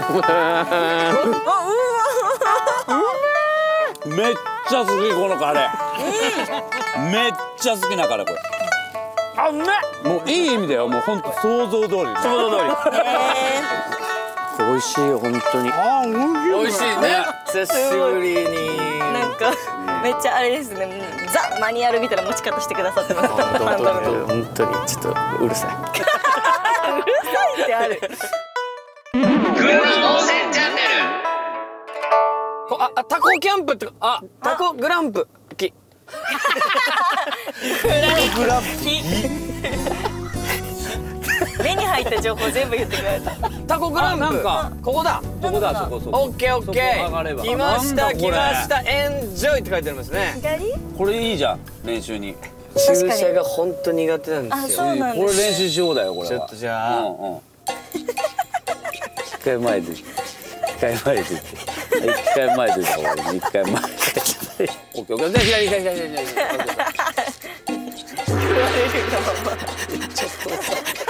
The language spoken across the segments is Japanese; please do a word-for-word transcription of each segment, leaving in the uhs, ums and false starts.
めっちゃ好きこのカレー。めっちゃ好きなカレーこれ。あ、うめえ。もういい意味だよ。もう本当想像通り。想像通り。美味しいよ本当に。 あ、美味しいね。 久しぶりに。 なんかめっちゃあれですね。ザマニュアルみたいな持ち方してくださってます。 本当にちょっとうるさい。 うるさいってある。 グルメ温泉チャンネル。 あ、あ、タコキャンプってあ、タコグランプき。 グランプ目に入った情報全部言ってくれた。 タコグランプなんかここだ。 ここだそこそこ。 オッケーオッケー。来ました来ました。エンジョイって書いてありますね。 これいいじゃん練習に。 駐車が本当苦手なんですよ。 あ、そうなんこです。 れ練習しようだよこれは。 ちょっとじゃあ。 うんうん。一回前で。一回前で。一回前でだから一回前。オッケーオッケー。じゃあ左左左左左。 言われるがまま。 ちょっと。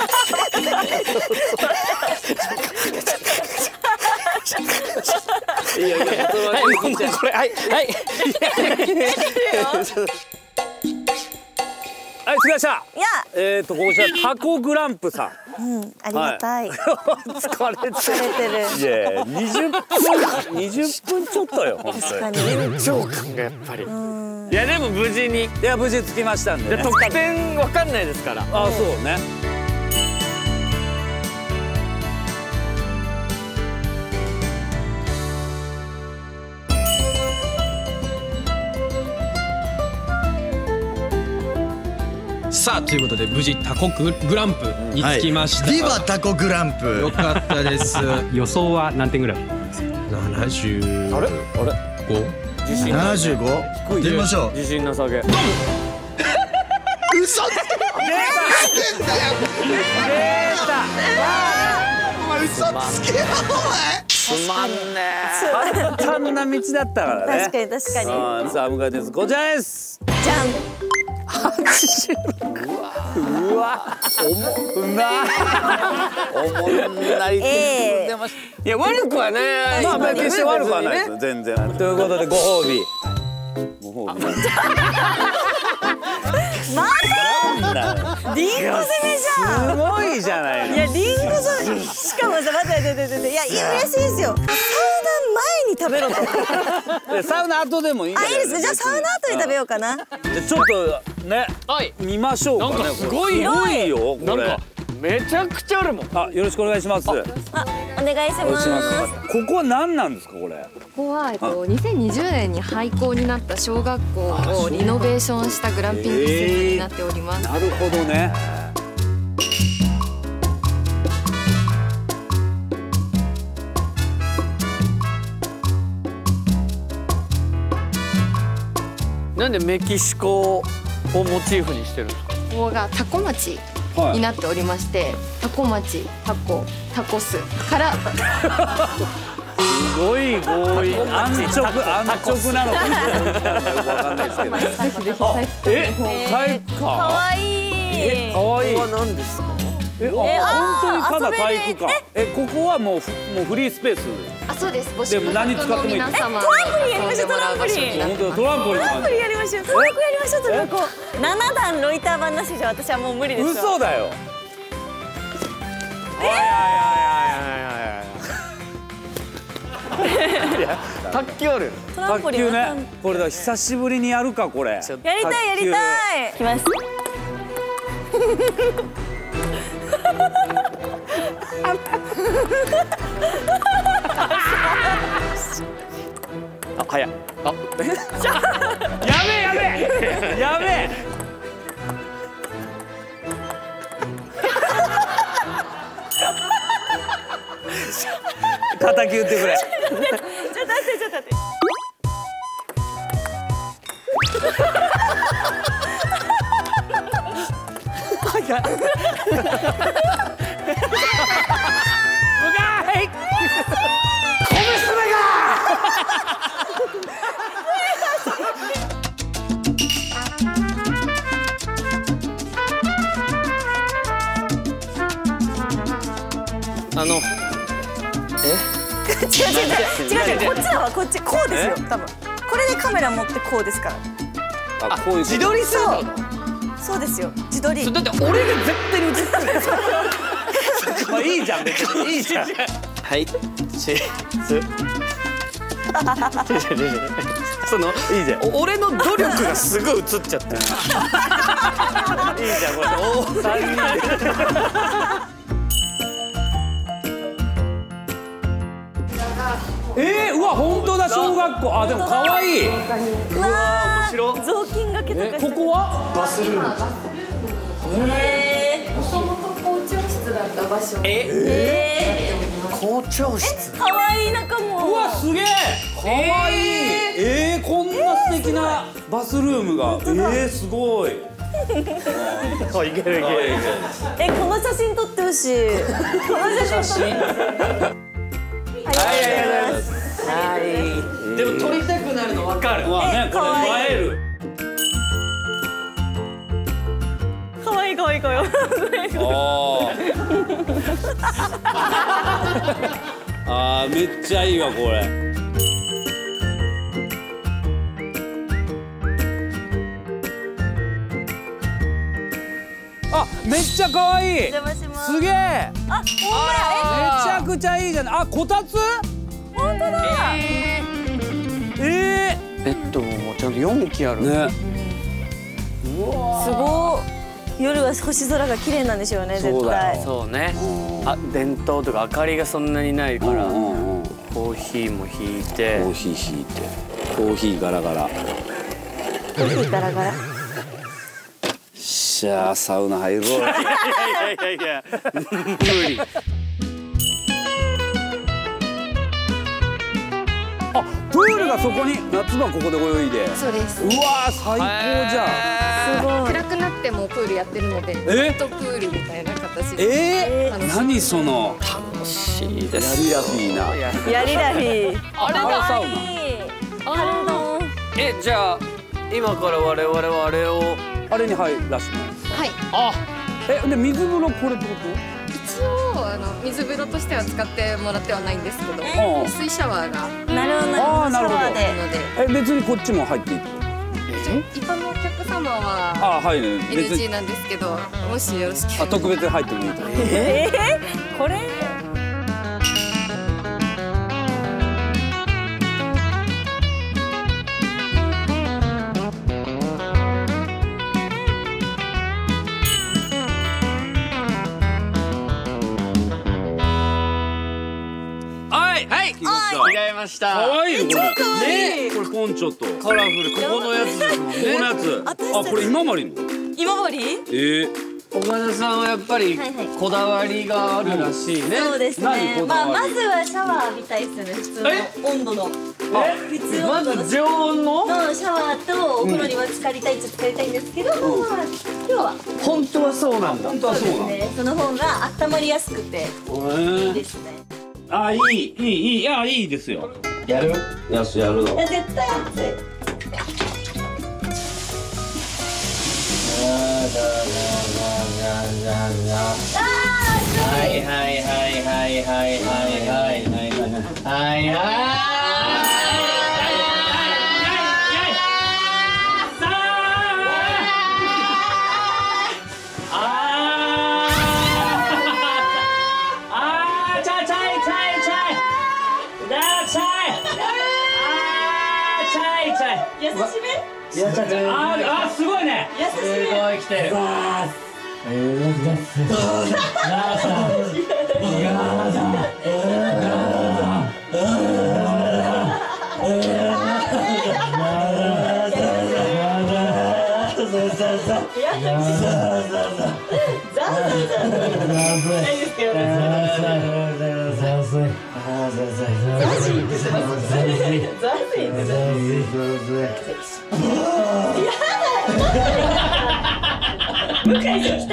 いやいや、これはいはい。 はい、着きました。 いや。 えっとここじゃタコグランプさん。 うん、ありがたい。 疲れてる。 疲れてる。 いや二十分二十分ちょっとよ本当に。 確かに。 緊張感がやっぱり。いやでも無事に。 いや無事着きましたんでね。 得点わかんないですから。 あ、そうね。 さあということで無事タコグランプに着きました。 ビバタコグランプ。 よかったです。 予想は何点ぐらい？ 七十。 あれ？あれ？ 五。 七十五。行ってみましょう。 自信なさげ。 嘘つけ。出たよ。 出た。 お前嘘つけよお前。 つまんねえ。簡単な道だったからね。 確かに確かに。 さあ向井です。こちらです。 じゃん。 うわ、おもんな。おもんない点出ました。 いや悪くはね。 まあ決して悪くはないですよ全然。ということでご褒美。ご褒美。 また。リンゴ攻めじゃん。 すごいじゃないの。 いやリンゴ攻め。しかもさ待って待って待っていや嬉しいですよ。サウナ前に食べろと。 サウナ後でもいいんだあ、いいです。じゃあサウナ後に食べようかな。 じゃちょっとね、見ましょうかね。 なんかすごいよ。すごいよこれ。 めちゃくちゃあるもん。 あ、よろしくお願いします。 あ、お願いします。 ここは何なんですかこれ。 ここはえっとにせんにじゅうねんに廃校になった小学校をリノベーションしたグランピング施設になっております。 なるほどね。 なんでメキシコをモチーフにしてるんですか。 ここがタコ町になっておりまして、タコ町、タコ、タコスからすごい強引。安直安直なのかよくわかんないですけど。 ぜひぜひ体育館の方。 え、体育館。 可愛い。 え、可愛い。 ここは何ですか。 え、本当にただ体育館。え、ここはもうもうフリースペース。 あ、そうです。ごでも何使ってもいい。 皆様トランポリンやりましょう。トランポリン。 本当トランポリン。 トランポリンやりましょう。トランポリンやりましょう。トランポリン。七段ロイター版なしじゃ私はもう無理です。 嘘だよ。 いやいやいやいや。卓球ある。 卓球ね。これだ久しぶりにやるかこれ。やりたいやりたい。きます。 あ、早い。あ、 やべえやべえやべえ。叩き打ってくれ。 ちょっと待ってちょっと待って。 あの、え、 違う違う違う、こっちだわ、こっち、こうですよ、多分。これでカメラ持ってこうですから。 あ、こういう自撮りするの？ そうですよ、自撮り。 だって俺が絶対に映ってるんですよ。 まあいいじゃん、別にいいじゃん。 はい、チーズ。そのいいじゃん。俺の努力がすごい映っちゃってる。いいじゃんこれ。おお、三人で。 えー、うわ本当だ、小学校。あ、でも可愛い。 うわー、雑巾がけとかして。 ここはバスルーム。 えもともと校長室だった場所。 ええ校長室。 ー、可愛い中も。 うわすげえ、可愛い。えー、こんな素敵なバスルームが。えー、すごい。 あ、いけるいける。 え、この写真撮ってほしい。この写真撮って。ありがとうございます。 はい。でも撮りたくなるの分かる。 うわね、これ映える。 可愛い可愛い可愛い。 あー、めっちゃいいわこれ。あ、めっちゃ可愛い。 お邪魔します。 すげえ。 あ、ほんまや。 めちゃくちゃいいじゃん。あ、こたつ。 本当だ。 えベッドもちゃんと四機ある。 ー、ね。 すごい。夜は星空が綺麗なんでしょうね、絶対。 そうね。あ、電灯とか明かりがそんなにないから、 うんうんうん、 コーヒーも引いて。 コーヒー引いて。コーヒーガラガラ。 コーヒーガラガラ。 しゃあ、サウナ入ろう。 いやいやいやいや。無理。 あ、プールがそこに。夏場ここで泳いで。 そうです。 うわー、最高じゃん。 すごい。 暗くなってもプールやってるので、ずえっとプールみたいな形で。 えー、何その楽しいでヤす。 リラフィーな。 やりらひ。 あれあれサウナ。 カルドン。 え、じゃあ今から我々はあれを。 あれに入らします。 はい。 あ、 え、で水風呂これってこ一応あの水風呂としては使ってもらってはないんですけど、 うん水シャワーがなるほど。 あーなるほどシャワーで。 あるので、 と？え、別にこっちも入っていいってこ一般のお客様はと？あ、はいね。別エヌジーに。 なんですけど、もしよろしければ。 あ、特別に入ってもいいと。 えー、これ。 はいはい。着ました。 着替えました。 可愛いよこれ。 可愛いね、これポンチョと。 カラフル。ここのやつですもんね。 このやつ。あ、これ今治の。 今治？ えー。 岡田さんはやっぱりはいはいこだわりがあるらしいね。 そうです何ね。まあこだわりまずはシャワー浴びたいですよね。普通の温度の。普通ま温度のず常温の。 のシャワーとお風呂には浸かりたいっちゃ浸かりたいんですけど、まあ今日は本当はそうなんだ。 本当はそうなの。 ね、その方が温まりやすくていいえですね。 あ、いいいいいい、いやいいですよ。 やる。 やすやるの。 いや絶対熱い。 はいはいはいはいはいはいはいはいはいはい。 優しめ？ やっちゃってる。 あーあー、すごいね。 優すしめ。 ごい来てる。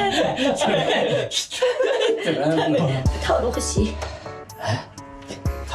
タオル欲しい。 タ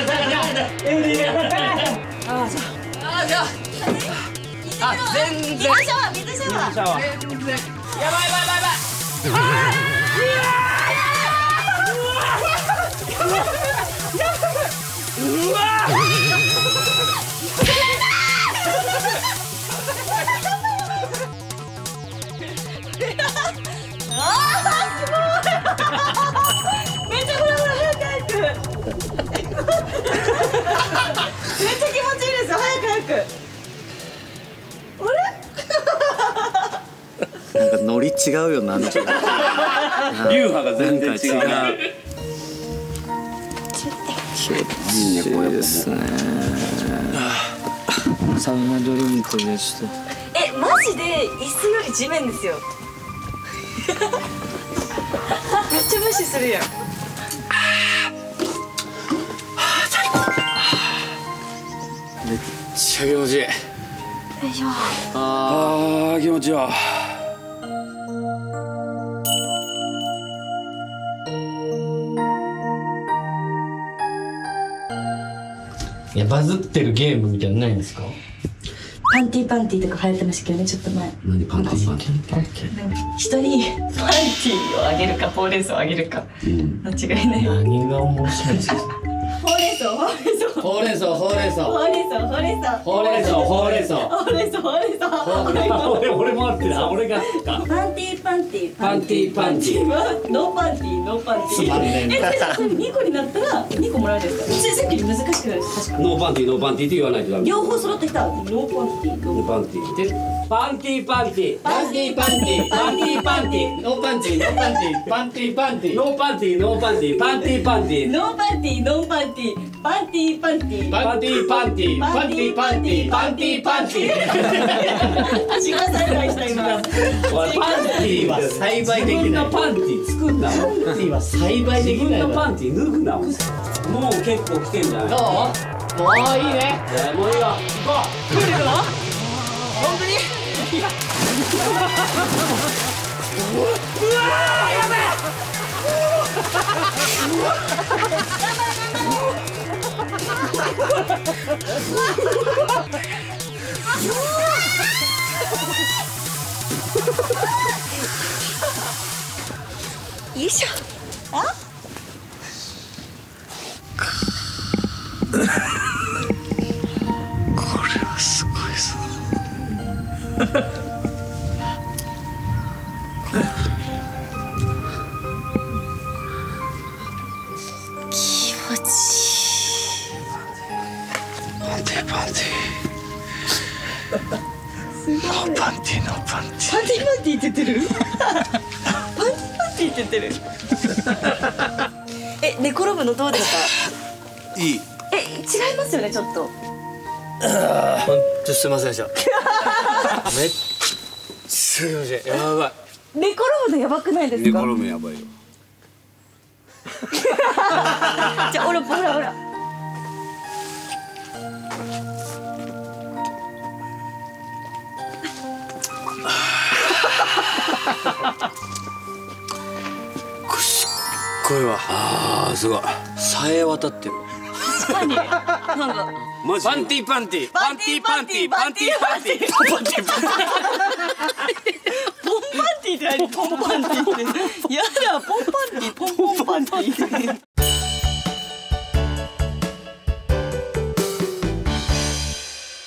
あ、全然。 水シャワー、水シャワー。 全然。やばいやばいやばいやばい。うわ。 めっちゃほらほら早く早く。めっちゃ気持ちいいですよ。早く早く。 なんかノリ違うよな。 流派が全然違う。 いいねこれですね。サウナドリンクでちょっと。 え、マジで椅子より地面ですよ。めっちゃ無視するやん。 めっちゃ気持ちいい。 よいしょ。 ああ気持ちいいわ。 いやバズってるゲームみたいなのないんですか？ パンティーパンティーとか流行ってましたけどね、ちょっと前。 何パンティーパンティーパンテ人にパンティーをあげるかほうれん草をあげるかの違いね。 何が面白いですか？ ほうれん草、ほうれん草、 ほうれん草、ほうれん草。 ほうれん草、ほうれん草、 ほうれん草、ほうれん草。 ほうれん草、ほうれん草、ほうれん草。 俺俺もあってる。俺がか。 パンティーパンティー、 パンティーパンティー。 ノーパンティー、ノーパンティー。 つまんねええ、それにこになったらにこもらえるんですか？さっきより難しくないですか？確か。 ノーパンティーノーパンティーって言わないとダメ。 両方揃ってきた。ノーパンティー。 ノーパンティーってパンティーパンティーパンティーパンティー。パンティーパンティー。ノーパンティー、ノーパンティー。パンティーパンティー。 ノーパンティーノーパンティーパンティーパンティーノーパンティー、ノーパンティー、パンティーパンティー。 パンティーパンティー。パンティーパンティー。パンティーパンティー。 足が栽培した今。 パンティーは栽培できない。 自分のパンティー作んな。パンティーは栽培できない。自分のパンティー脱ぐな。もう結構来てんじゃない？ どう？もういいね。 もういいよ。行こう。 来るの？本当に？うわーやべよいしょ。あ？ これはすごいぞ。 気持ちいい。 パンティーパンティー。ノーパンティーノーパンティー。 パンティーパンティーって言ってる？パンティーパンティーって言ってる。え、寝転ぶのどうですか？ いい。 え、違いますよね、ちょっと。 本当すみませんでした。めっちゃ気持ちいい。やばい。 寝転ぶのやばくないですか？ ぶやばいよ。 じゃあ、ほらほらほら。 すっごいわ。 ああすごい。 さえ渡ってる。 確かに。なんか。 マジパンティーパンティー。 パンティーパンティー、パンティーパンティー。ポンパンティー。ポンパンティーって何？ポンパンティーって。やだ、ポンパンティー、ポンポンパンティー。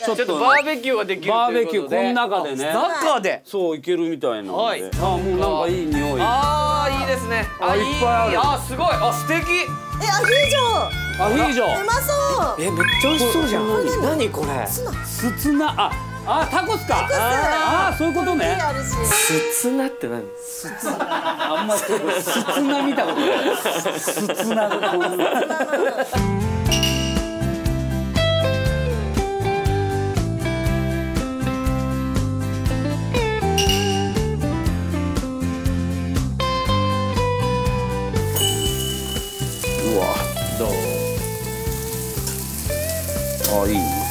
ちょっとちょっとバーベキューができるバーということでベキューこの中でね中でそういけるみたいなのはいで、あもうなんかいい匂い。 あーいいですねあいっぱいあるあすごいあ素敵え、アヒージョ。 アヒージョうまそう。 えめっちゃ美味しそうじゃん何これスツナああタコスかああそういうことね。 あるし。 スツナって何あんまスツナ見たことないスツナがこんなうわどうあいいね。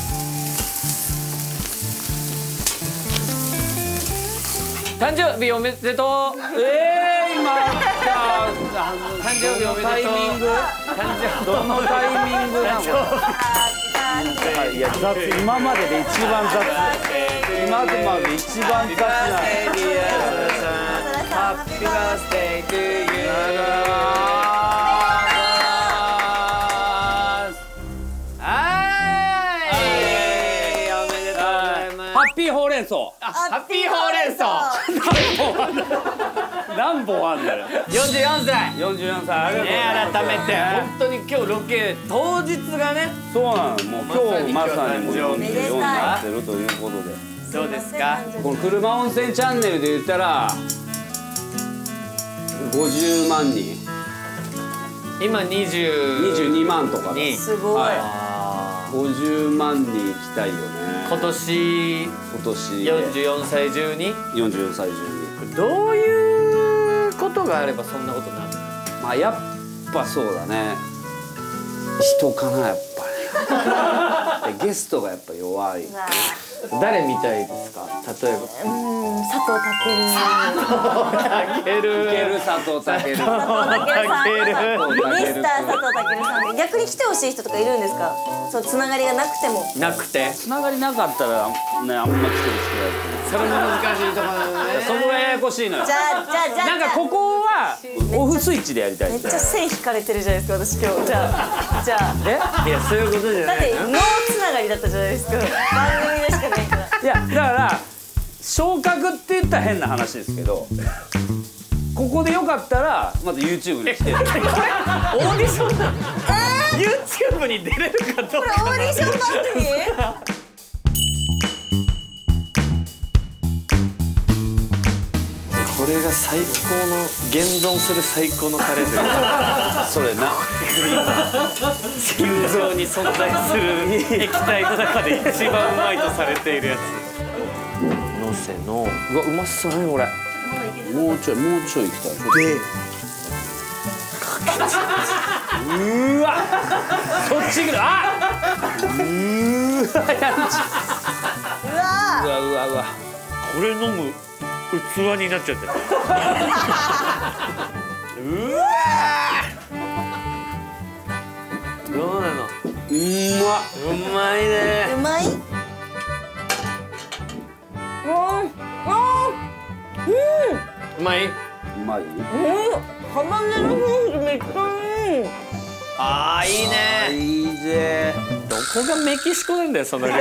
誕生日おめでとうえー、今誕生日おめでとうタイミングどのタイミングなのはいいや雑今までで一番雑今までで一番雑なハッピーバースデートゥーユーハッピーほうれん草ハッピーほうれん草何本あんだよ。 よんじゅうよんさいよんじゅうよんさいありがとうございます。 ね改めて本当に今日ロケ当日がねそうなのもう今日まさにもうよんじゅうよんになってるということでどうですかこの車温泉チャンネルで言ったらごじゅうまんにん今にじゅうにじゅうにまんとかにすごい。 はい、ごじゅうまんにん行きたいよね今年今年よんじゅうよんさい中によんじゅうよんさい中にどういうことがあればそんなことになるのまあやっぱそうだね人かなやっぱりゲストがやっぱ弱い誰みたいですか例えばうん、佐藤健。 あげるいける佐藤健佐藤健さん。 健ミスター佐藤健さん。逆に来てほしい人とかいるんですか。そう、つながりがなくても。 なくてつながりなかったらねあんま来てる人それも難しいところなのいねそこがややこしいのよじゃあ、じゃあ、じゃあ。 なんかここはオフスイッチでやりたいめっちゃんだよ線引かれてるじゃないですか、私今日。じゃあ、じゃあ。 えいやそういうことじゃないだってノーつながりだったじゃないですか。番組でしかないから。 いやだから昇格って言ったら変な話ですけどここでよかったらまず YouTube に来てオーディションなの YouTube に出れるかどうかオーディション番組？ これが最高の現存する最高のタレントそれな心臓に存在する液体の中で一番うまいとされているやつのせのうわうまそうねこれもうちょいもうちょい行きたいでうわそっち来るあうーわやんちうわうわうわうわこれ飲む器になっちゃってるうわどうなのうまっうまいねうまい？ うまいうまいハバネロソースめっちゃいい。 あーいいねいいぜどこがメキシコなんだよその料理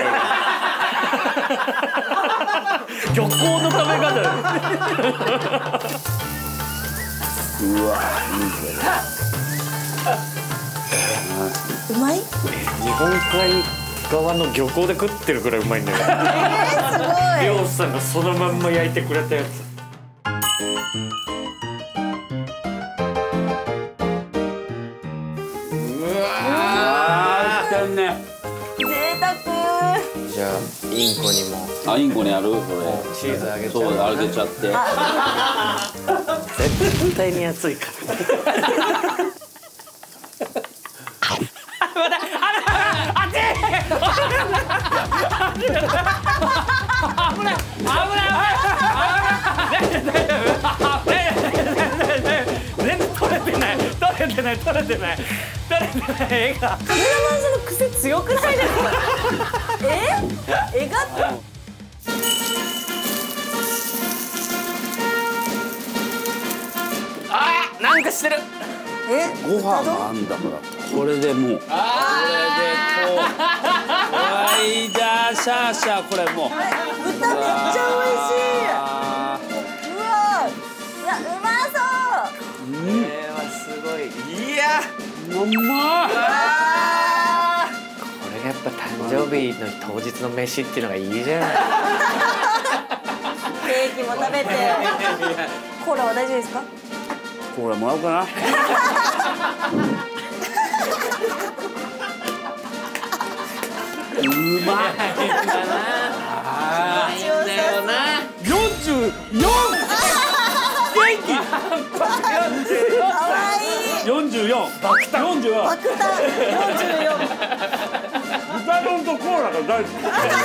漁港の食べ方うわいいぜうまい？ 日本海側の漁港で食ってるくらいうまいんだよえー、す漁師さんがそのまんま焼いてくれたやつあー来てんねごい。贅沢。 じゃあインコにもあインコにあるそれチーズあげちゃそううあげちゃって絶対に熱いから全然取れてない取れてない取れてない取れてない絵がカメラマンさんの癖強くないですか？え？絵が？ あなんかしてるえ？ ご飯もあんだからこれでもうこれでこうはいだシャーシャーこれもう。 豚めっちゃ美味しい。うわ、いやうまそう。 これはすごい。いやうまい。 これがやっぱ誕生日の当日の飯っていうのがいいじゃない。 ケーキも食べて。コーラは大丈夫ですか？ これもらおうかな。うまい。 あいいんだよな。 四十四。元気。 かわいい。 四十四。爆弾。四十四。 爆弾。四十四。 豚丼とコーラが大好き。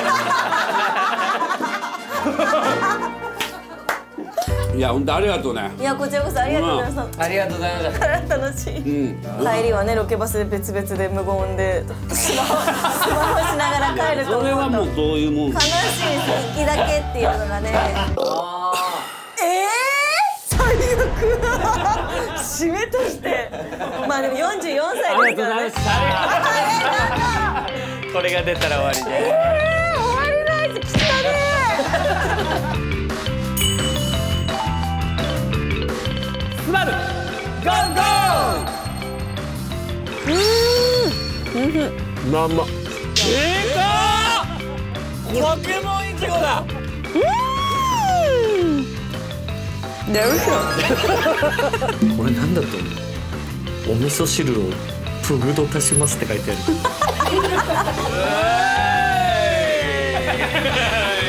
いや、本当ありがとうね。 いや、こちらこそありがとうございます。 ありがとうございます。 楽しい。 うん。 帰りはね、ロケバスで別々で無言でスマホスマホしながら帰るとそれはもう思うとそういうもん。 悲しいです。行きだけっていうのがね。ええー、最悪。締めとして。まあでもよんじゅうよんさいですからね。 これが出たら終わりで。 えー、終わりないです。来たね。 スバル。ゴーゴー。まんま。でかー。ポケモンイチゴだ。 これなんだと思う？お味噌汁をプグド足しますって書いてある。